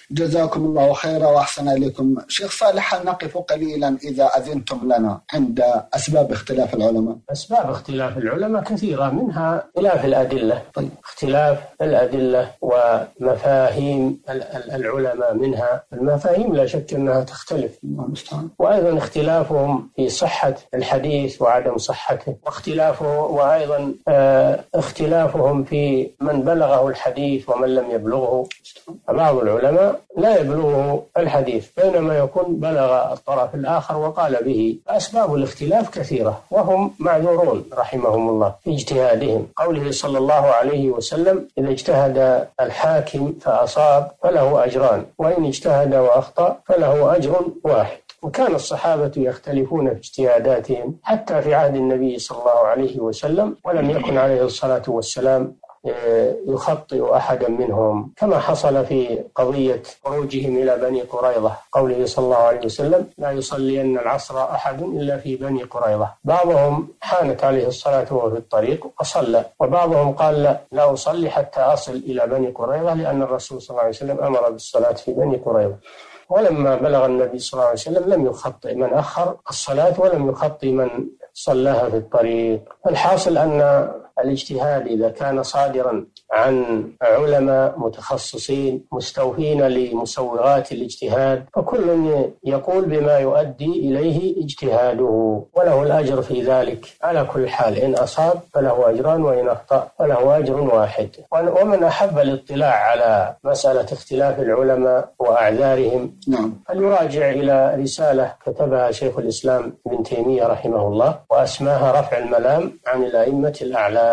جزاكم الله خيرا وأحسن إليكم. شيخ صالح، هل نقف قليلا إذا أذنتم لنا عند أسباب اختلاف العلماء؟ أسباب اختلاف العلماء كثيرة، منها اختلاف الأدلة. طيب. اختلاف الأدلة ومفاهيم العلماء، منها المفاهيم لا شك أنها تختلف، وأيضا اختلافهم في صحة الحديث وعدم صحته، وأيضا اختلافهم في من بلغه الحديث ومن لم يبلغه. بعض العلماء لا يبلغه الحديث بينما يكون بلغ الطرف الآخر وقال به. أسباب الاختلاف كثيرة وهم معذورون رحمهم الله في اجتهادهم. قوله صلى الله عليه وسلم: إذا اجتهد الحاكم فأصاب فله أجران، وإن اجتهد وأخطأ فله أجر واحد. وكان الصحابة يختلفون في اجتهاداتهم حتى في عهد النبي صلى الله عليه وسلم، ولم يكن عليه الصلاة والسلام يخطئ أحدا منهم، كما حصل في قضية خروجهم إلى بني قريظة. قوله صلى الله عليه وسلم: لا يصلين العصر أحد إلا في بني قريظة. بعضهم حانت عليه الصلاة وهو في الطريق وصلى، وبعضهم قال: لا أصلي حتى أصل إلى بني قريظة، لأن الرسول صلى الله عليه وسلم أمر بالصلاة في بني قريظة. ولما بلغ النبي صلى الله عليه وسلم لم يخطئ من أخر الصلاة ولم يخطئ من صلاها في الطريق. الحاصل أن الاجتهاد إذا كان صادرا عن علماء متخصصين مستوفين لمسوغات الاجتهاد، فكل يقول بما يؤدي إليه اجتهاده وله الأجر في ذلك على كل حال. إن أصاب فله أجران، وإن أخطأ فله أجر واحد. ومن أحب الاطلاع على مسألة اختلاف العلماء وأعذارهم فليراجع إلى رسالة كتبها شيخ الإسلام ابن تيمية رحمه الله، وأسماها رفع الملام عن الأئمة الأعلام.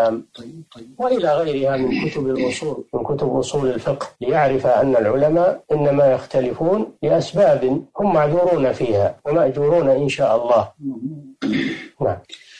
وإلى غيرها من كتب الأصول، من كتب أصول الفقه، ليعرف أن العلماء إنما يختلفون لأسباب هم معذورون فيها ومأجورون إن شاء الله. نعم.